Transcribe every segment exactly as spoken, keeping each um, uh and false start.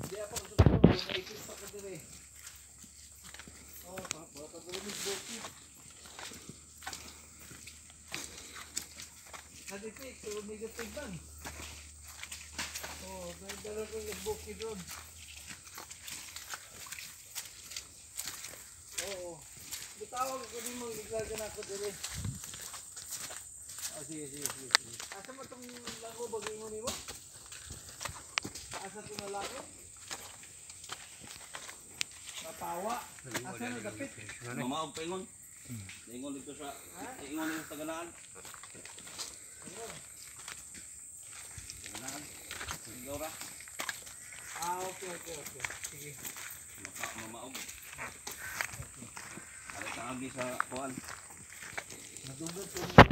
Hindi ako tutulong. Naipit pa ka din eh. Oo, baka tulungan bukit. Naditik, so negative man. Oo, may dala ko yung bukit doon. Oo. Bitawag ko din mo, naglagan ako din eh. Ah, sige, sige, sige, sige. Asa mo itong lago bagay mo nimo? Asa ito na lago? Mapawa. Asa na dapit? Mamaog pa ingon. Ingon dito sa ingon dito sa Taganaan. Taganaan. Sigaw ra. Ah, okay, okay, okay. Sige. Mamaog. Ay tagi sa kuan. Nadugod ko mo.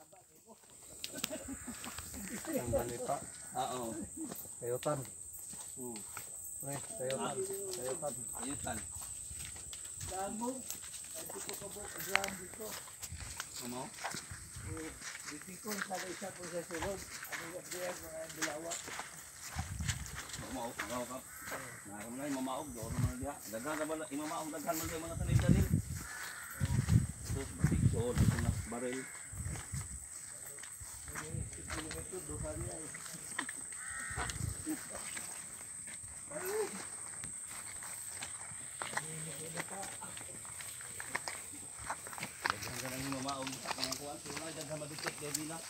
Ang malita. Oo. Sayotan. Hmm. Ay, sayotan. Sayotan. Ayutan. Lago. Ay, di ko kabok. Abraham dito. Mamaog. Dito ko sa isa po sa sulod. Ano yung diyan mga bilawa. Mamaog. Mamaog ka. Naram na yung mamaog. Doon naman diya. Daghan na ba na imamaog. Daghan man yung mga tanim-tanim. Sus, batik. So, dito na baril. Ito, duha niya eh. Daghan ka lang yung mamaog. Mga kuan. Sila daghan madikit. Dili na.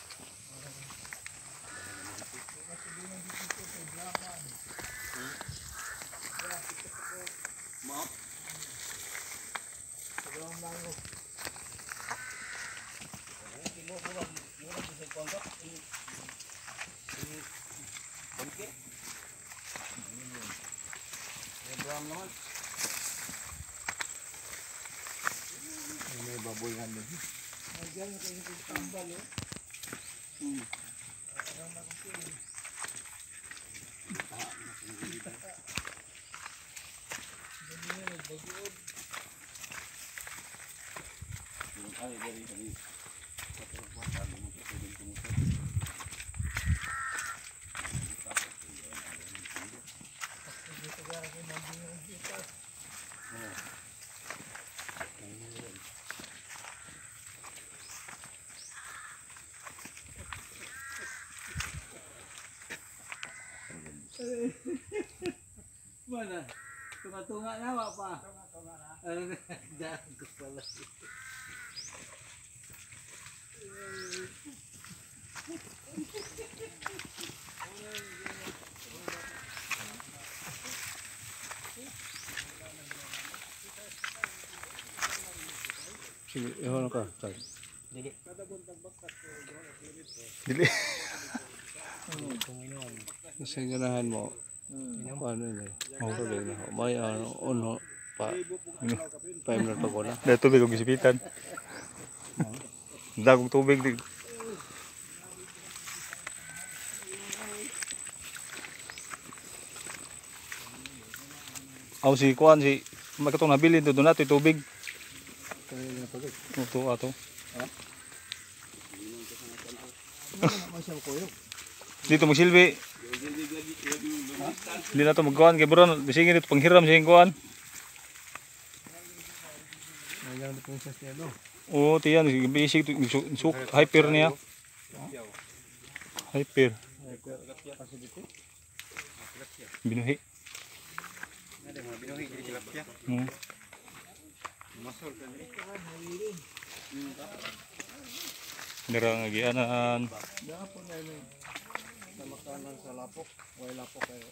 Mamaog. Dalawang lango. Kilo ko lang. Mura ko sa kuan ka. Bangke. Abraham naman. May baboyhan din. Nagyan na kayo yung tambal eh. Hmm. Parang nakapin. Dali na, nagbagood. Ay, dari dari. Satu buat ada mungkin sudah kumusta. Dito ka rin yung mabingin dito. Mana? Tunga-tunga na wa pa? Tunga-tunga na. Ano na? Daan ko pala. Sige, ano ka? Tag. Dili. Dili. Kasi ganahan mo. Paano yun? Ako rin na. May ano, ano, pa. Paim na pag wala. Dahil tubig kong gisipitan. Dagong tubig. Di. Aw si Kuan si magkatong nabili doon nato tubig. Ito ato. Dito magsilbi. Hindi na ito magkuhan kay Bron. Bisingin ito panghiram siya yung kuhan. Nandiyan na princess niya do. Oo, tiyan. Bisig ito. Hyper niya. Hyper. Binuhi. Binuhi jadi tilapia. Hmm. Masol kan ni. Darang agianan. Dapat po na yun. Sa makanan sa lapok. Way lapok kayo.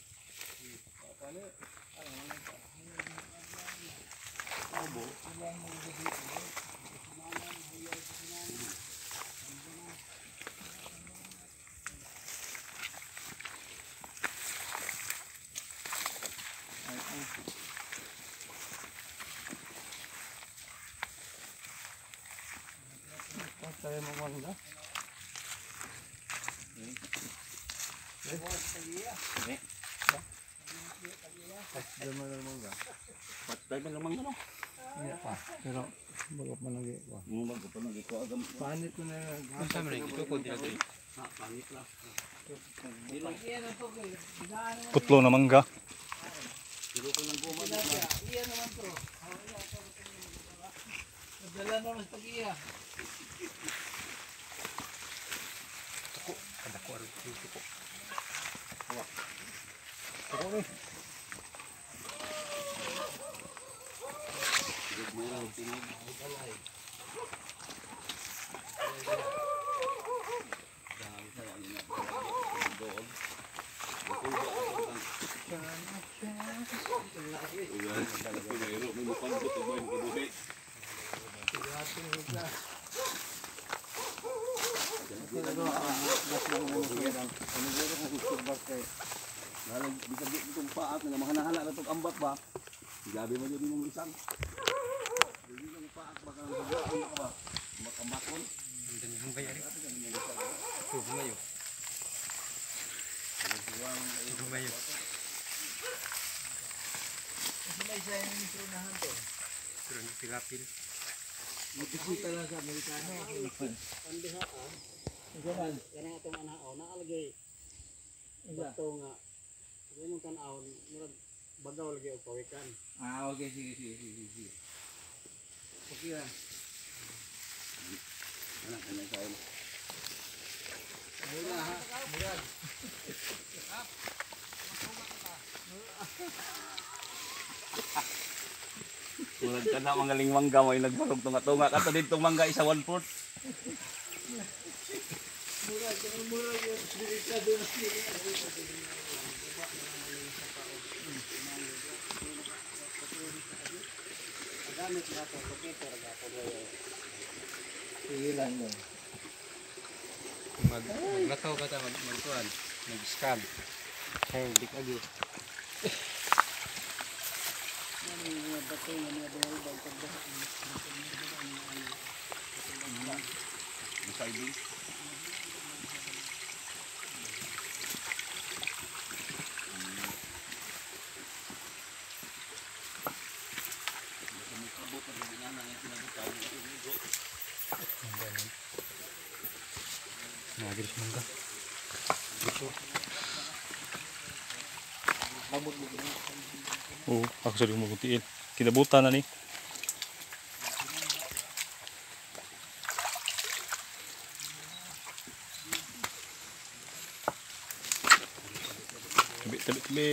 Tayo mamanda. Diyan mo naman ba? Patay man lamang ano. Iya pa. Pero bago pa lagi ko. Mo bago pa nang iko agam. Panit ko na. Unsa man ito ko dira diri. Ha, pangit lang. Putlo na mangga. Dala na mas pag-iya. Lalang dikabit itong paat nga mahanahala na itong ambak ba? Gabi mo yun yung isang. Hindi yung paat ba ka ng bagaan ka ba? Makambakon. Ang bayari. Tumayo. Tumayo. Kasi may isa yung misronahan to. Pero pilapil. Magkikita lang sa Amerikano. Pandiha ka, Isa man. kanang atong anao, naalagay Isa. bato nga. Kaya mong tanaw, murag bagaw lagi o pawikan. Ah, okay. Sige, sige, sige. sige. Okay lang. Anak, ano sa'yo? Mura ha. Mura. Tulad ka na mga lingmangga mo yung nagparog tunga-tunga. Kato dito mangga isa one fourth. Mura. Kaya mura yung delikado na sila. Gamit na ito, computer, gato gayo. Sige lang mo. Mag maglakaw ka ta mag magkuan, mag-scam. Hey, dik agi. Ano yung mga bato nga mga dahil bang pagdaha. Deciding. Nagis mangga. Oo, ako sa mo kuntiin. Kinabutan na ni. Tabi, tabi, tabi.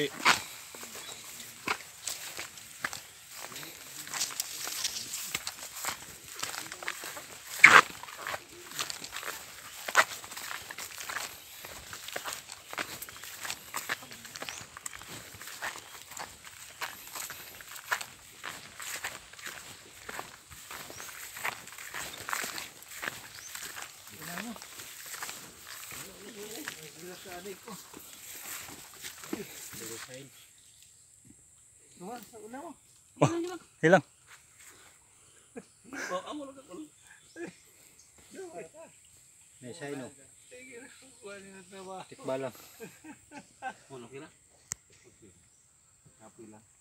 Sa adik ko. Naman, sa una mo. Hilang. Oh, amo lang ako. May say no. Sige na. Kuha niyo na tawa. Tikbalang. Ano kina? Happy lang.